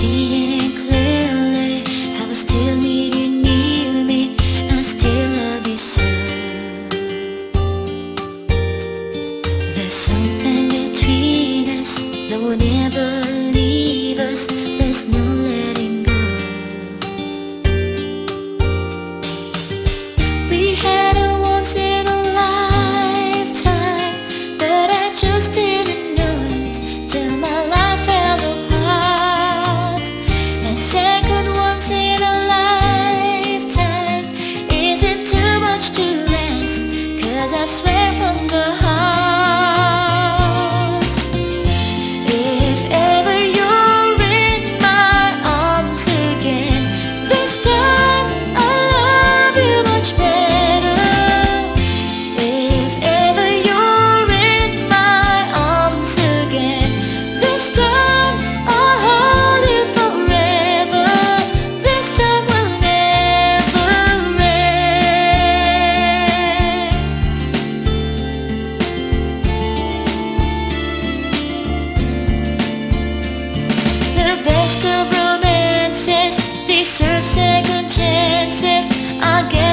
seeing clearly. I will still need you near me. I still love you so. There's something between us that will never leave us. There's no letting go. We had a once in a lifetime, but I just didn't know it till my life fell apart. That second once in a lifetime, is it too much to ask? 'Cause I swear from the heart, if ever you're in my arms again, this time I'll love you much better. If ever you're in my arms again, this time I'll hold you forever. This time will never end. The best of romances deserve second chances. I guess